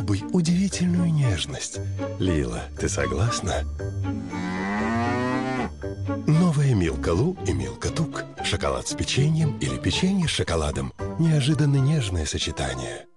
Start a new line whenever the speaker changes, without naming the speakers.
Попробуй удивительную нежность. Лила, ты согласна? Новая Милка Лу и Милка Тук. Шоколад с печеньем или печенье с шоколадом. Неожиданно нежное сочетание.